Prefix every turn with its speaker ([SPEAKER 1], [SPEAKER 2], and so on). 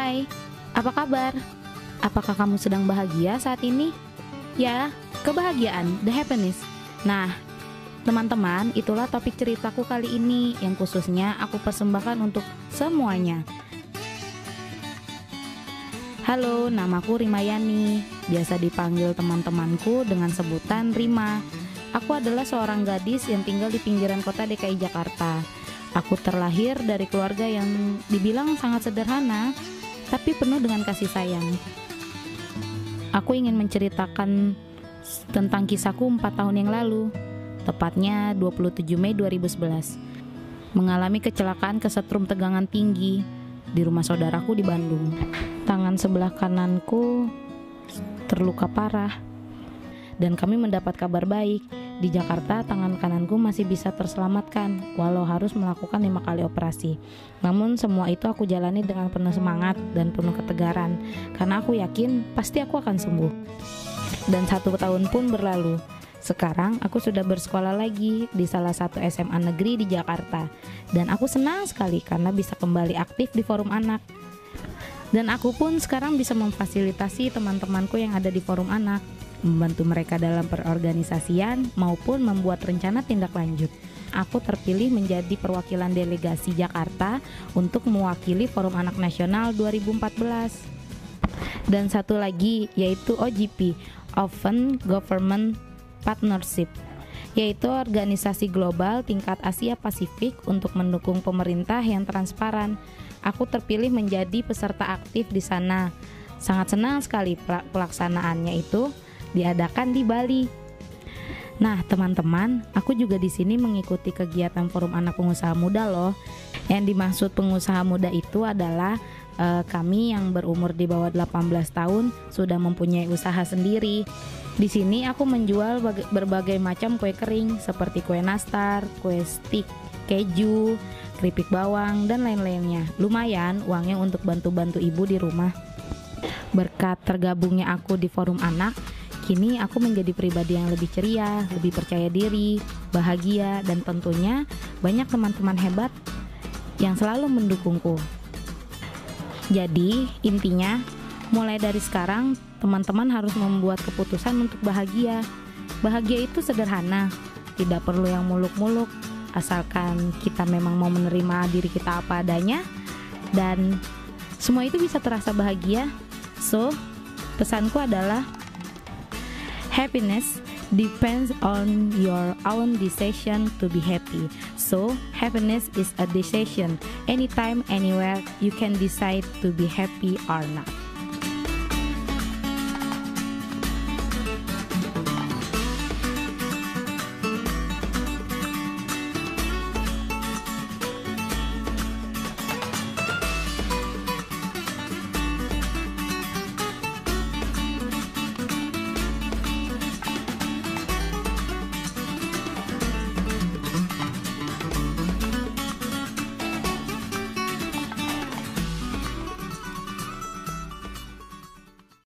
[SPEAKER 1] Hai, apa kabar? Apakah kamu sedang bahagia saat ini? Ya, kebahagiaan, the happiness. Nah, teman-teman, itulah topik ceritaku kali ini yang khususnya aku persembahkan untuk semuanya. Halo, namaku Rimayani, biasa dipanggil teman-temanku dengan sebutan Rima. Aku adalah seorang gadis yang tinggal di pinggiran kota DKI Jakarta. Aku terlahir dari keluarga yang dibilang sangat sederhana, tapi penuh dengan kasih sayang. Aku ingin menceritakan tentang kisahku 4 tahun yang lalu, tepatnya 27 Mei 2011. Mengalami kecelakaan kesetrum tegangan tinggi di rumah saudaraku di Bandung. Tangan sebelah kananku terluka parah, dan kami mendapat kabar baik. Di Jakarta, tangan kananku masih bisa terselamatkan, walau harus melakukan 5 kali operasi. Namun semua itu aku jalani dengan penuh semangat dan penuh ketegaran, karena aku yakin pasti aku akan sembuh. Dan 1 tahun pun berlalu. Sekarang aku sudah bersekolah lagi di salah satu SMA negeri di Jakarta. Dan aku senang sekali karena bisa kembali aktif di forum anak. Dan aku pun sekarang bisa memfasilitasi teman-temanku yang ada di forum anak, membantu mereka dalam perorganisasian maupun membuat rencana tindak lanjut. Aku terpilih menjadi perwakilan delegasi Jakarta untuk mewakili Forum Anak Nasional 2014. Dan satu lagi yaitu OGP, Open Government Partnership, yaitu organisasi global tingkat Asia Pasifik untuk mendukung pemerintah yang transparan. Aku terpilih menjadi peserta aktif di sana. Sangat senang sekali pelaksanaannya itu diadakan di Bali. Nah, teman-teman, aku juga di sini mengikuti kegiatan Forum Anak Pengusaha Muda loh. Yang dimaksud pengusaha muda itu adalah kami yang berumur di bawah 18 tahun sudah mempunyai usaha sendiri. Di sini aku menjual berbagai macam kue kering seperti kue nastar, kue stik, keju, keripik bawang, dan lain-lainnya. Lumayan uangnya untuk bantu-bantu ibu di rumah. Berkat tergabungnya aku di Forum Anak, kini aku menjadi pribadi yang lebih ceria, lebih percaya diri, bahagia, dan tentunya banyak teman-teman hebat yang selalu mendukungku. Jadi intinya, mulai dari sekarang teman-teman harus membuat keputusan untuk bahagia. Bahagia itu sederhana, tidak perlu yang muluk-muluk, asalkan kita memang mau menerima diri kita apa adanya, dan semua itu bisa terasa bahagia. So, pesanku adalah happiness depends on your own decision to be happy. So, happiness is a decision. Anytime, anywhere, you can decide to be happy or not.